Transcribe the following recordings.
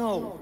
No.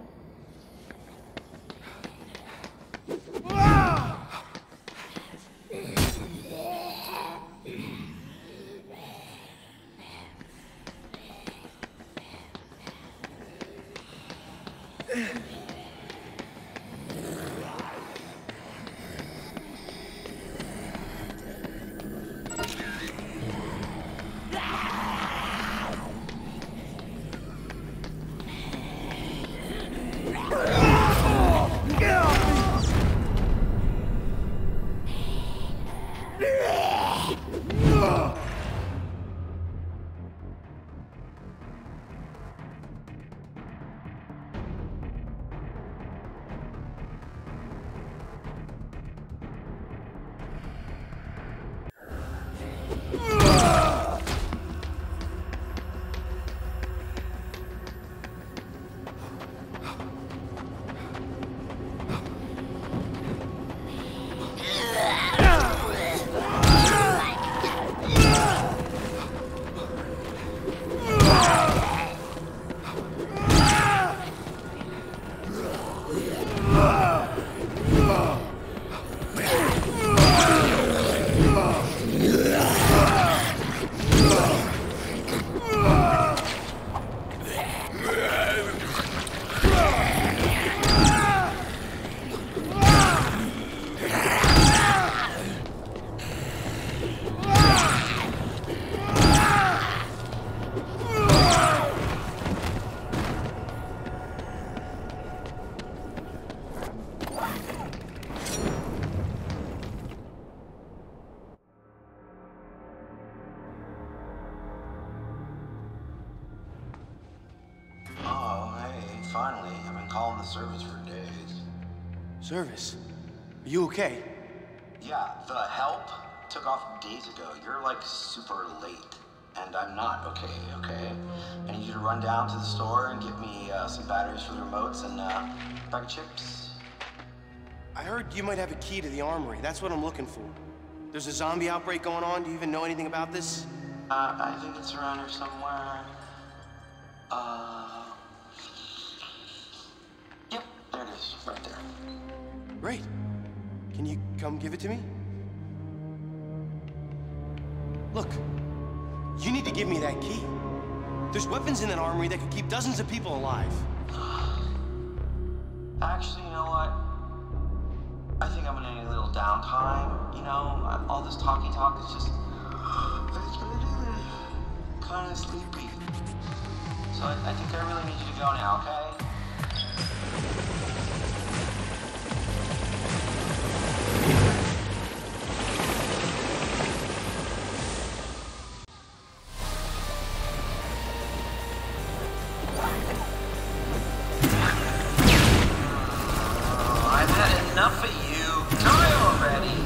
Finally, I've been calling the service for days. Service? Are you okay? Yeah, the help took off days ago. You're like super late. And I'm not okay? I need you to run down to the store and get me some batteries for the remotes and a bag of chips. I heard you might have a key to the armory. That's what I'm looking for. There's a zombie outbreak going on. Do you even know anything about this? I think it's around here somewhere. Yep, there it is, right there. Great. Can you come give it to me? Look, you need to give me that key. There's weapons in that armory that could keep dozens of people alive. Actually, you know what? I think I'm gonna need a little downtime. You know, all this talk is just... it's making me kind of sleepy. So I think I really need you to go now, okay? I've had enough of you. Die already.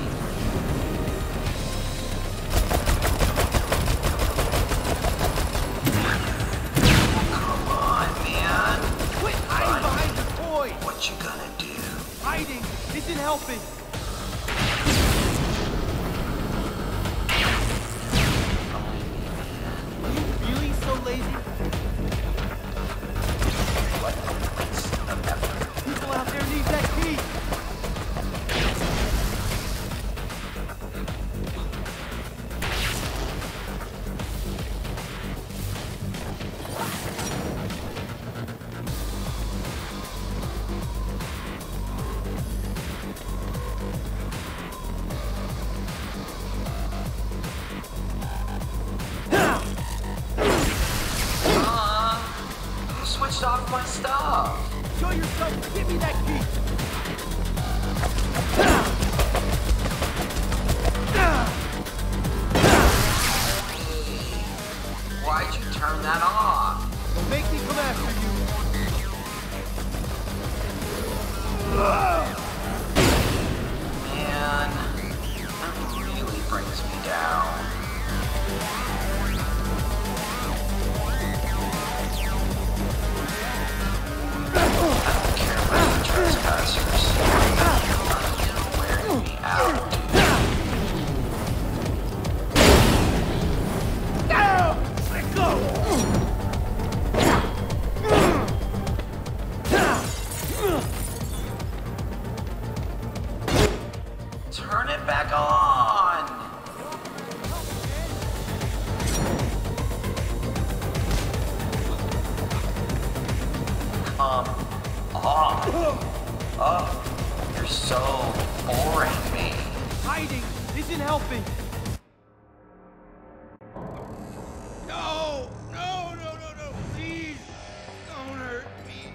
Come on, man. Quit hiding behind the toy! What you gonna do? Hiding isn't helping. Are you really so lazy? People out there need that key. You switched off my stuff. Show yourself. Give me that key. Why'd you turn that off? Don't make me come after you. Man, that really brings me down. I don't care about the trespass. been helping. No! No, no, no, no! Please! Don't hurt me!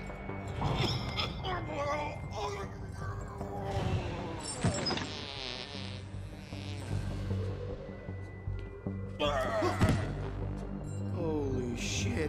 Holy shit.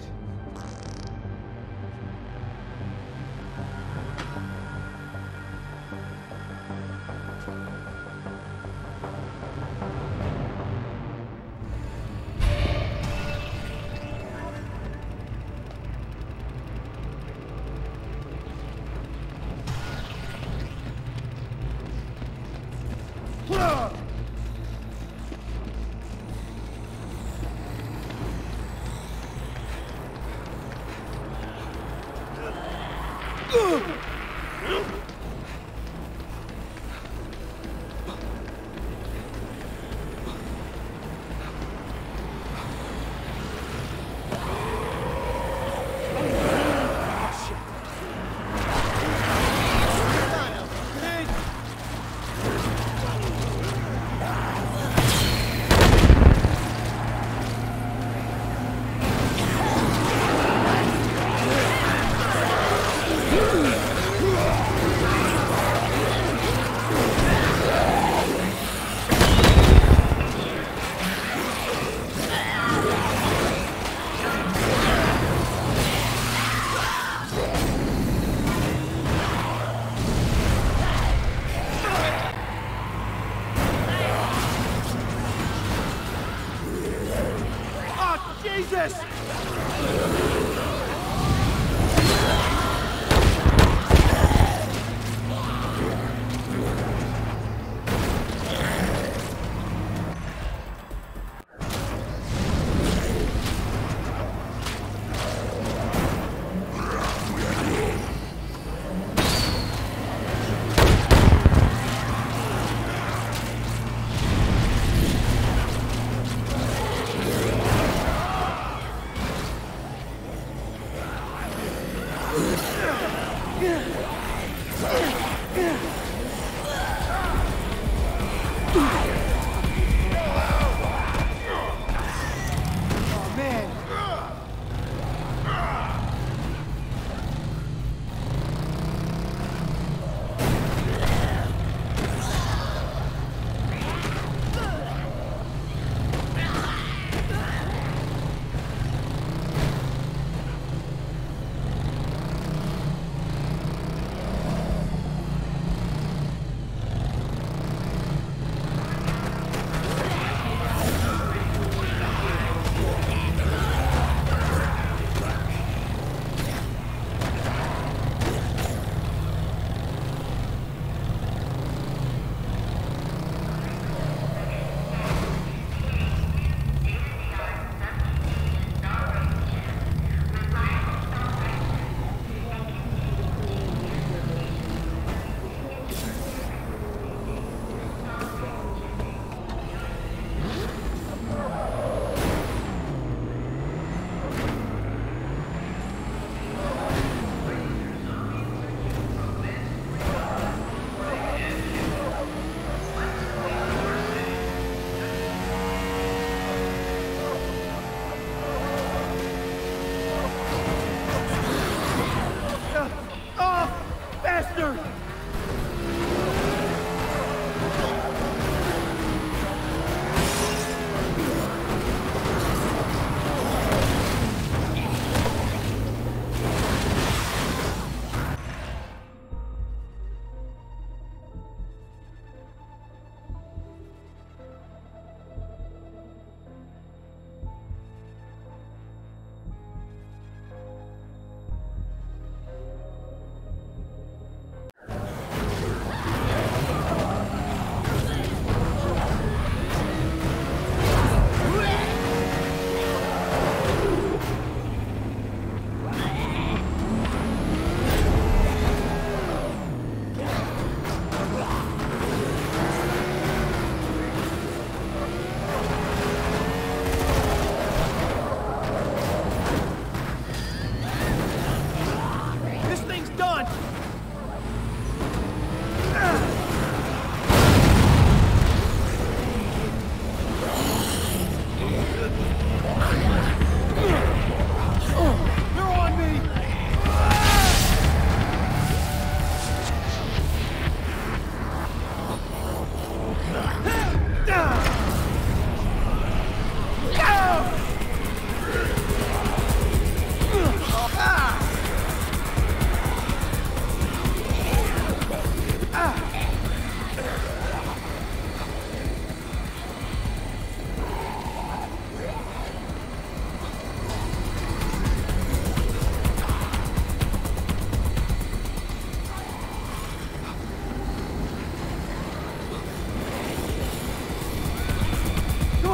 Oh, Jesus!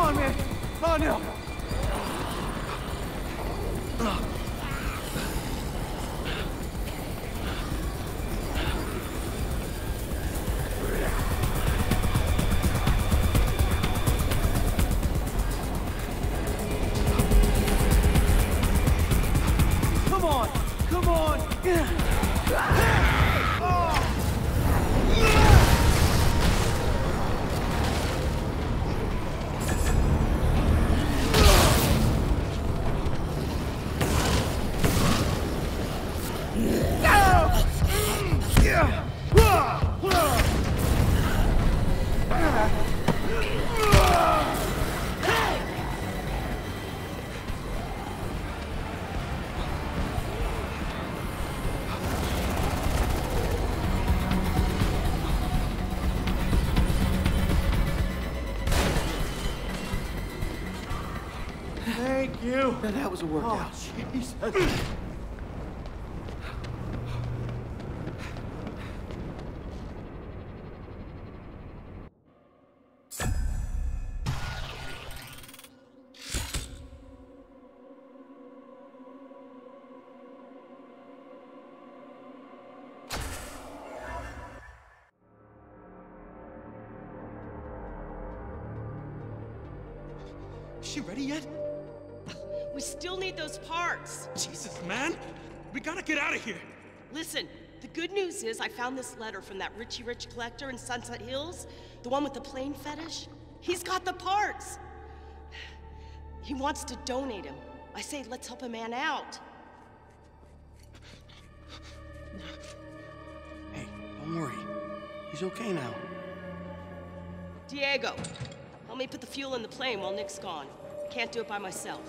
on, man. Oh, no. Come on. Come on. Thank you. That was a workout. Oh, Jesus. Is she ready yet? We still need those parts. Jesus, man! We gotta get out of here! Listen, the good news is I found this letter from that Richie Rich collector in Sunset Hills, the one with the plane fetish. He's got the parts. He wants to donate him. I say, let's help a man out. Hey, don't worry. He's okay now. Diego, help me put the fuel in the plane while Nick's gone. Can't do it by myself.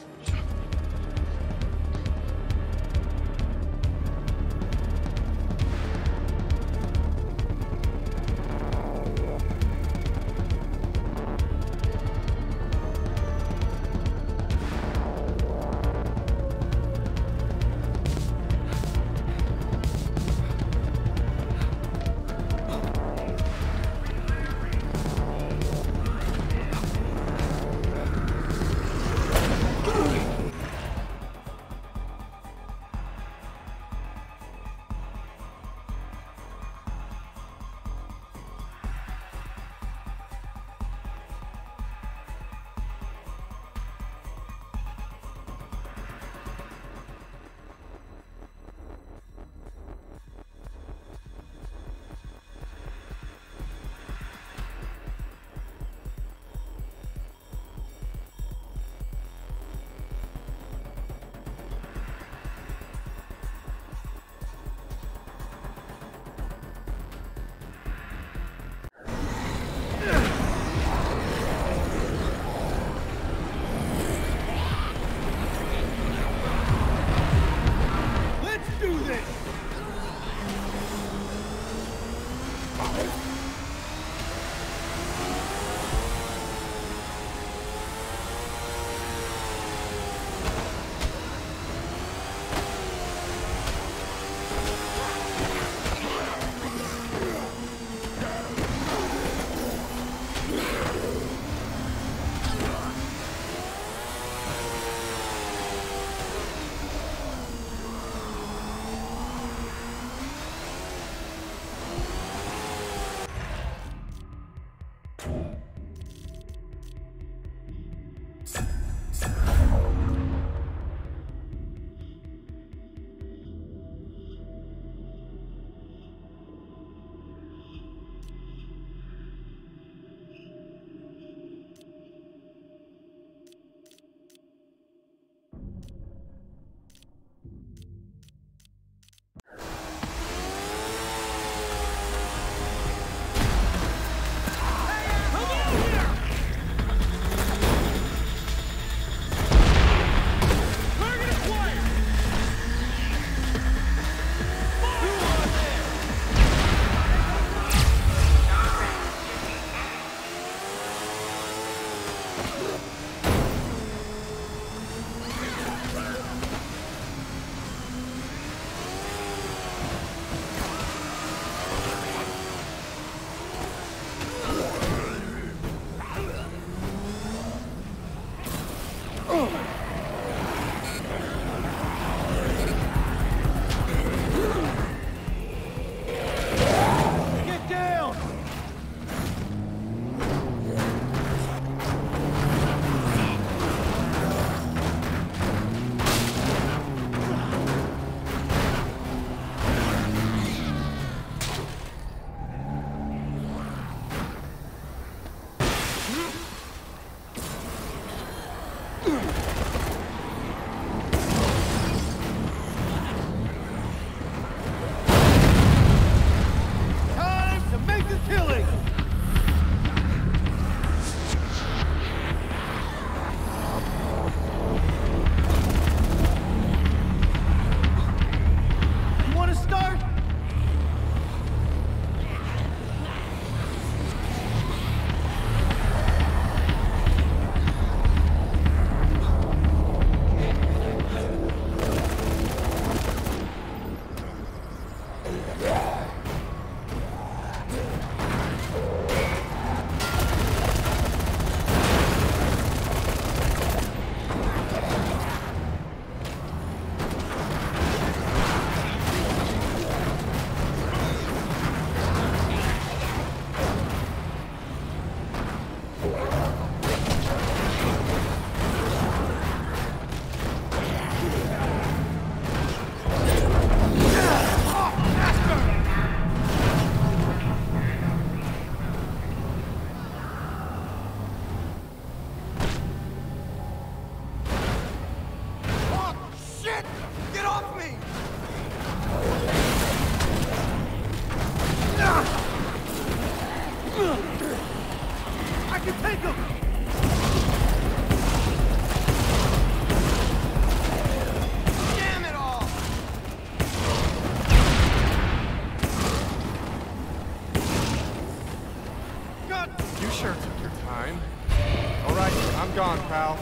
I'm gone, pal.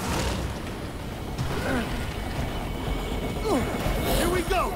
Here we go!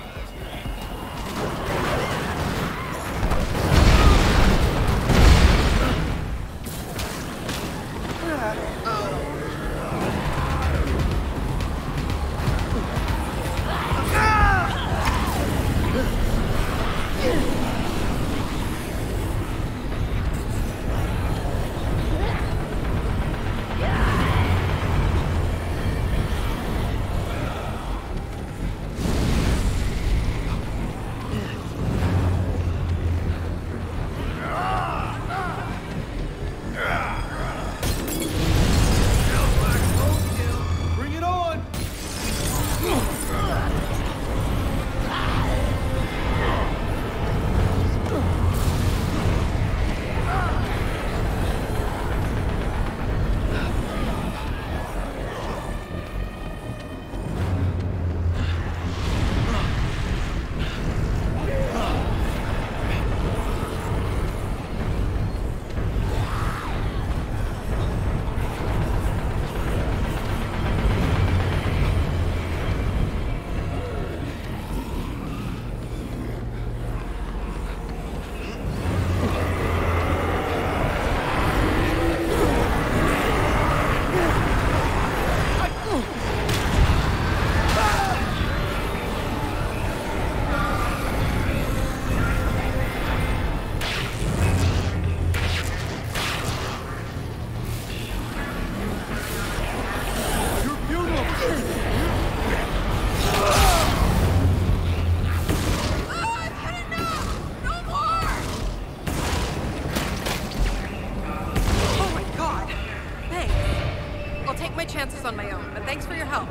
On my own, but thanks for your help.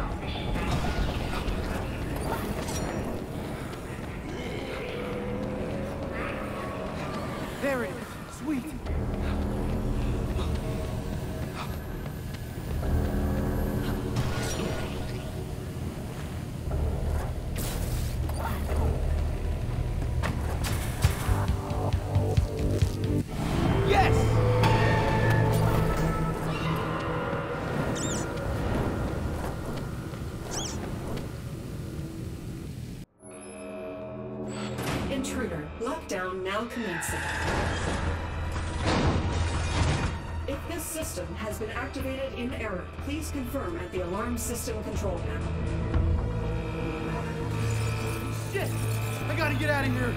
There it is. Sweet. Intruder, lockdown now commencing. If this system has been activated in error, please confirm at the alarm system control panel. Shit! I gotta get out of here!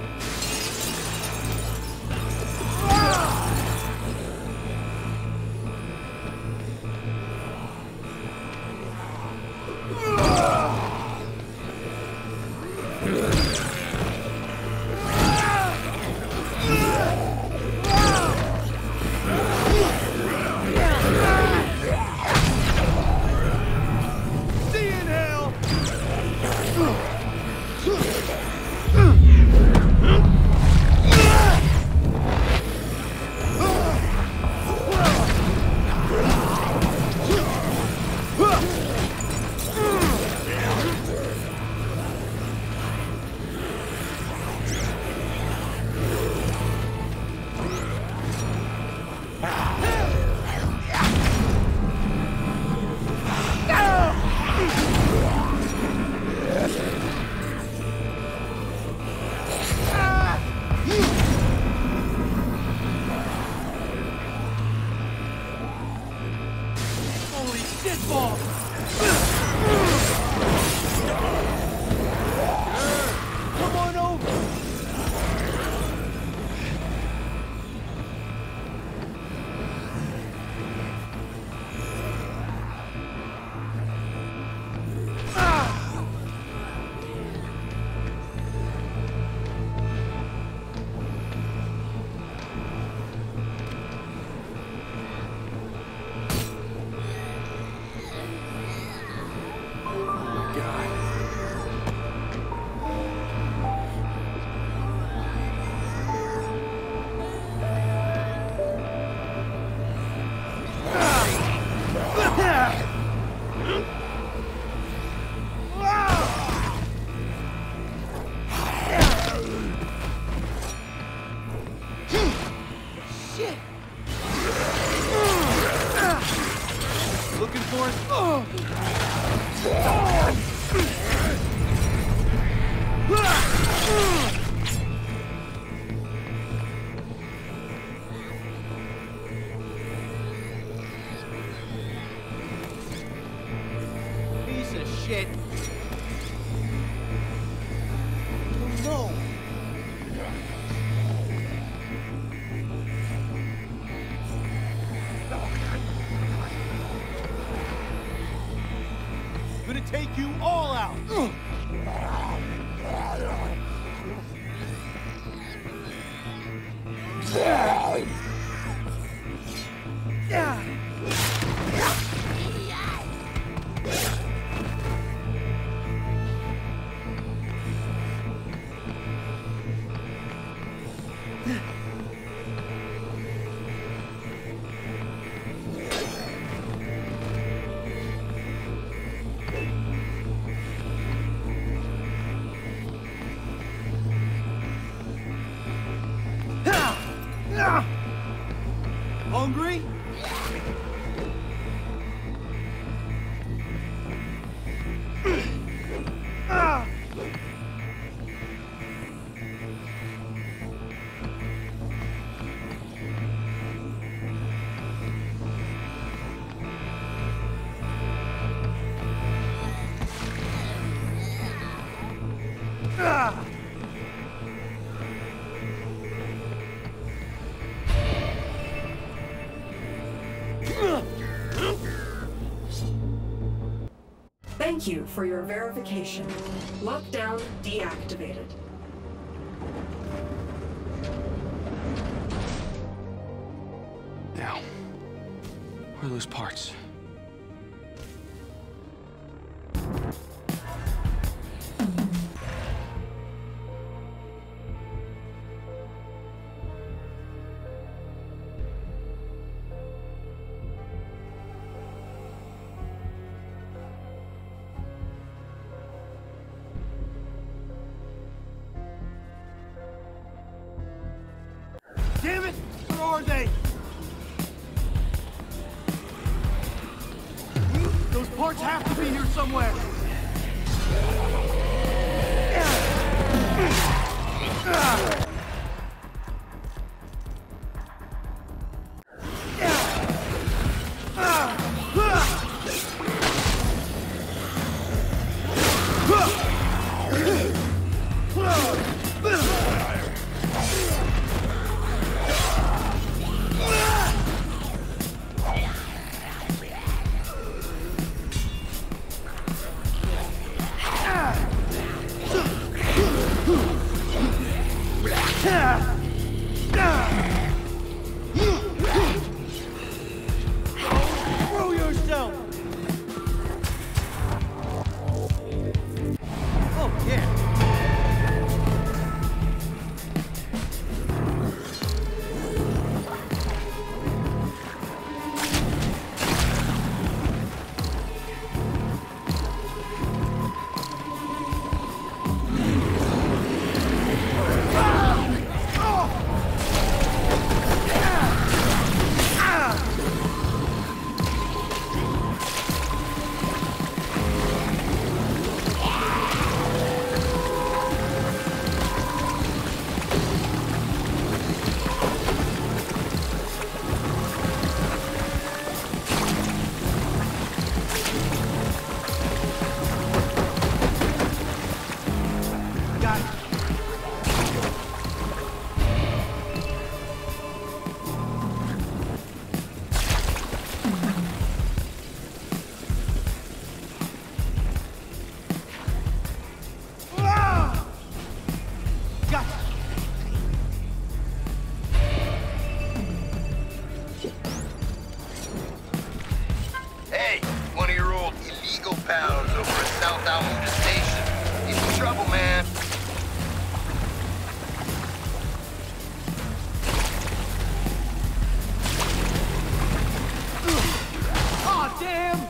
for it. Piece of shit. Oh no. Gonna take you all out. Hungry? Thank you for your verification. Lockdown deactivated. Now, where are those parts? Damn it! Where are they? Those parts have to be here somewhere. Throw yourself! Oh, yeah. Got it. Gotcha. Hey, one of your old illegal pals over at South Almuda Station. He's in trouble, man. Aw, damn!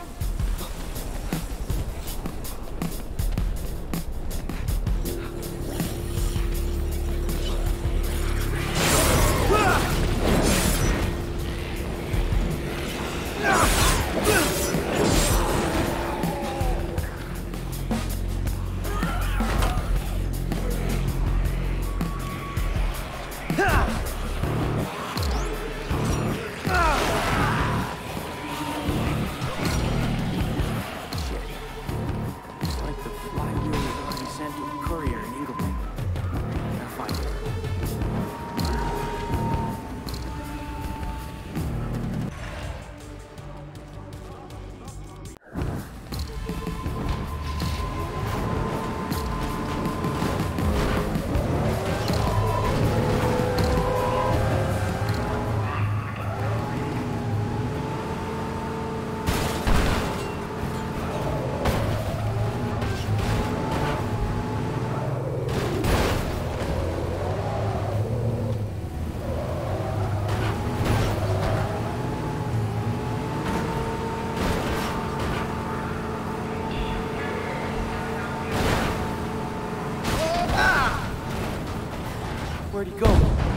Where'd he go?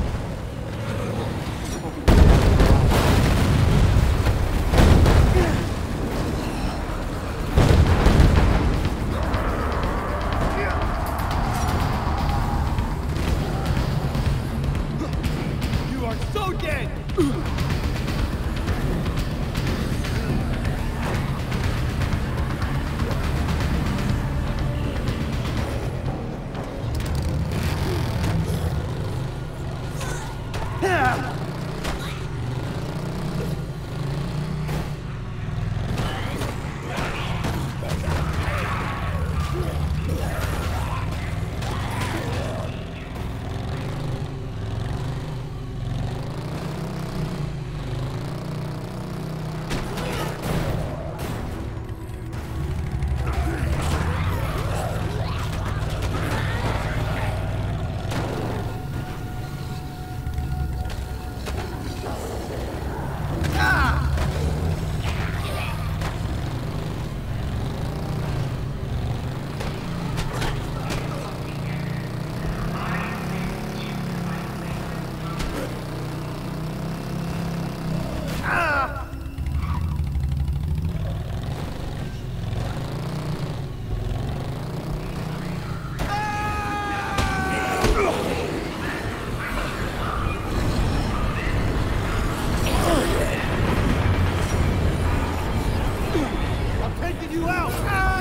You are so dead! You out!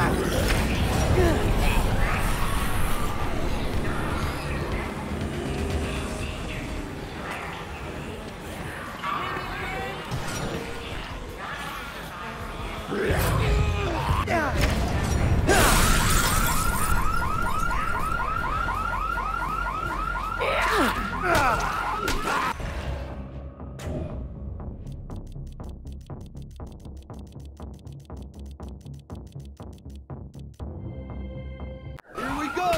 Here we go!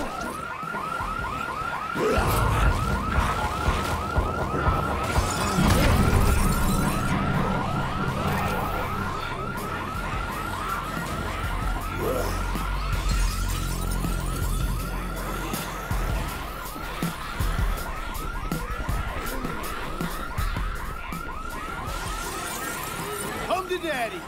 Come to daddy!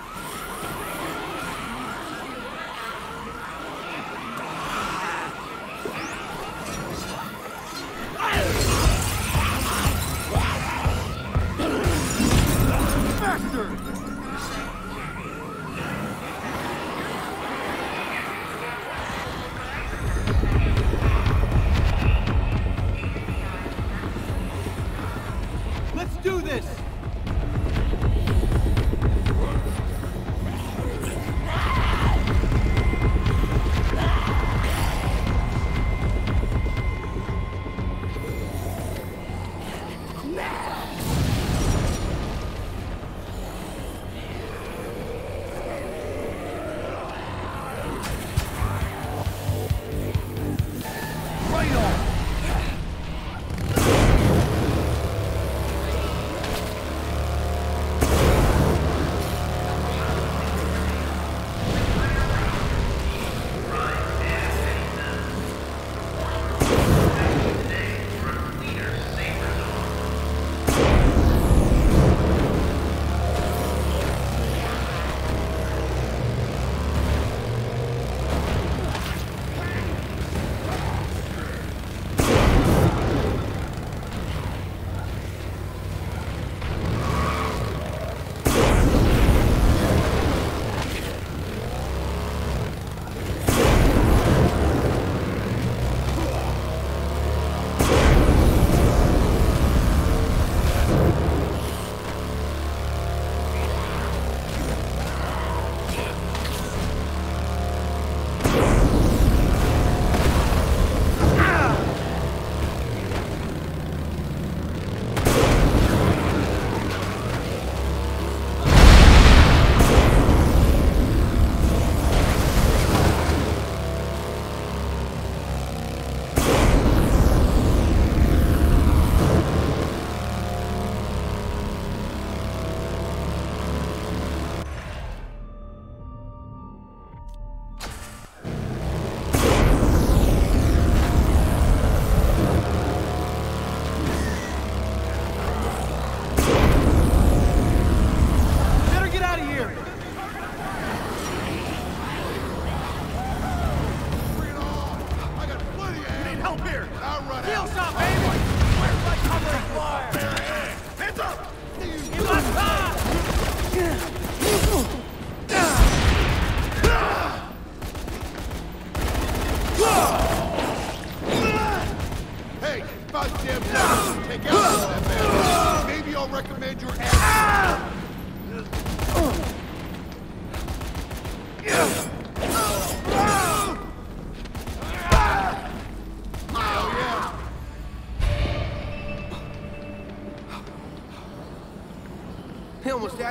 Faster! Let's do this!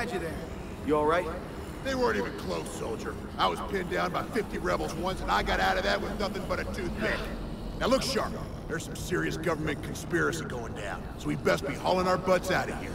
had you there. You all right? They weren't even close, soldier. I was pinned down by 50 rebels once, and I got out of that with nothing but a toothpick. Now look sharp. There's some serious government conspiracy going down, so we best be hauling our butts out of here.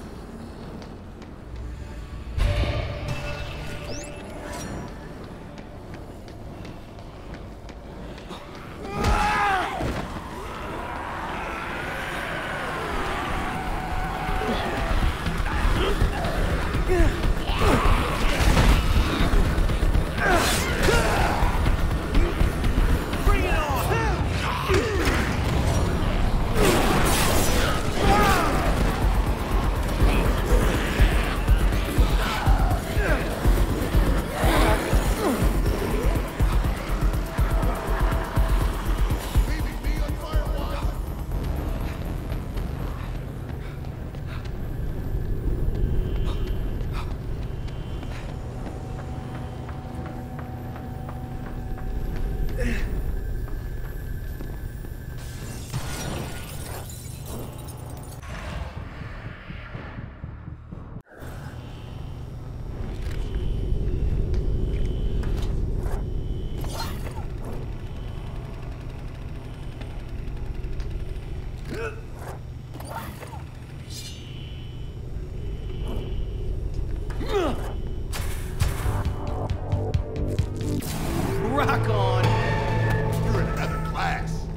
Rock on! You're in another class.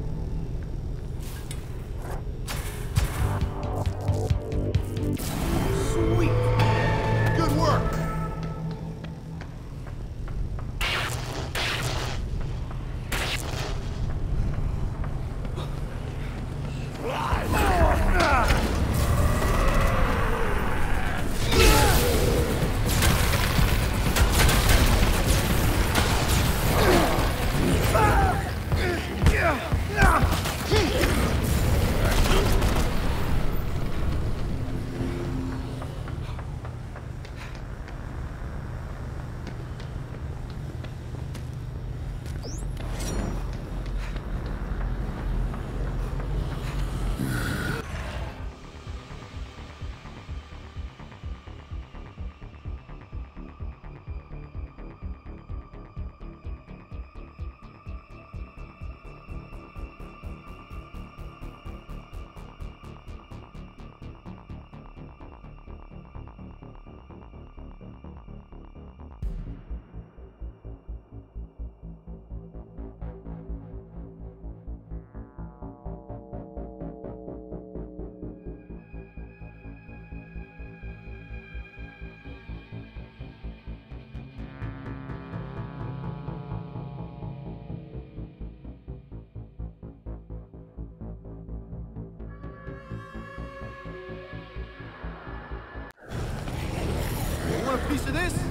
Sweet! Good work. Want a piece of this?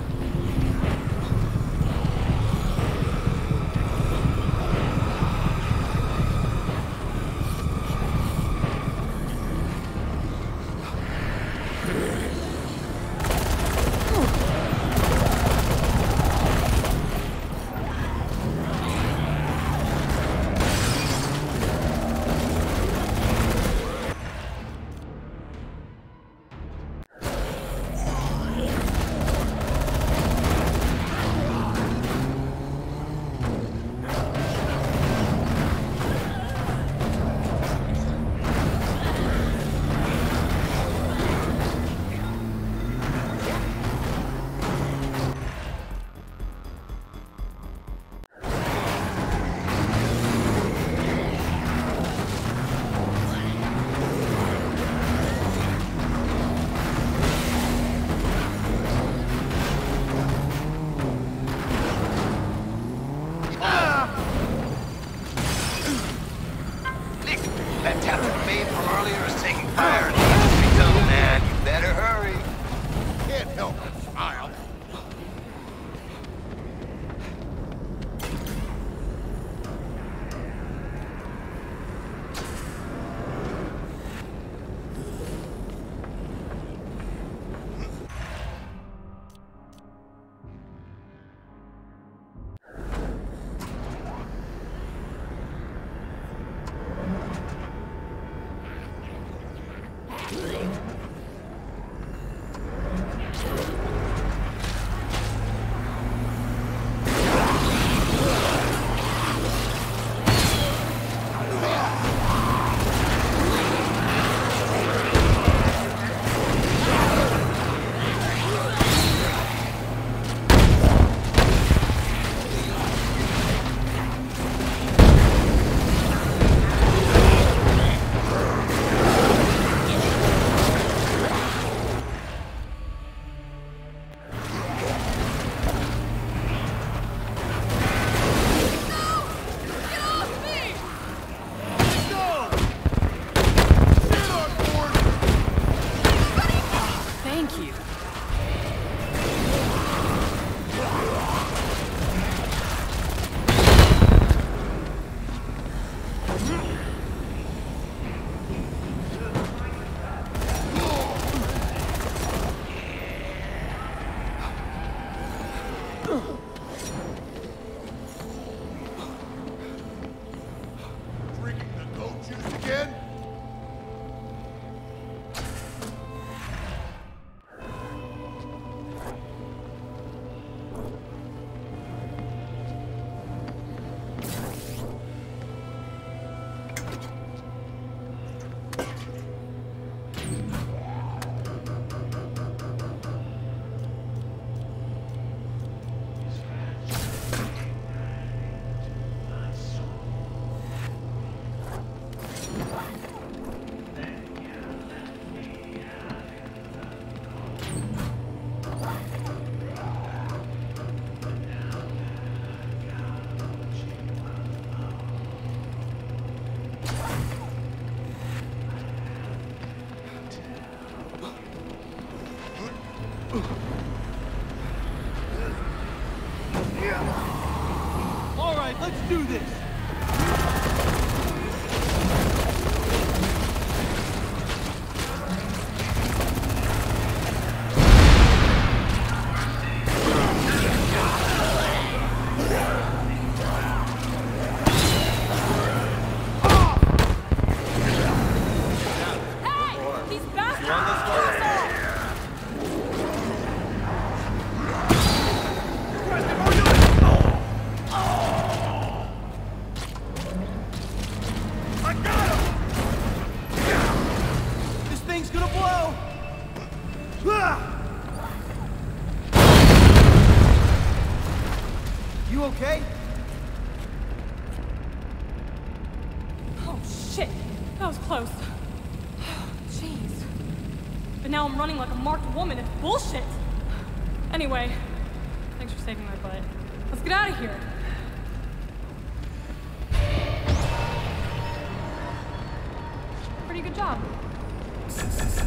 Drinking the goat juice again? All right, let's do this. Hey! These bastards! Pass off! This thing's gonna blow. You okay? Oh, shit. That was close. Jeez. But now I'm running like a marked woman. It's bullshit. Anyway, thanks for saving my butt. Let's get out of here. Pretty good job.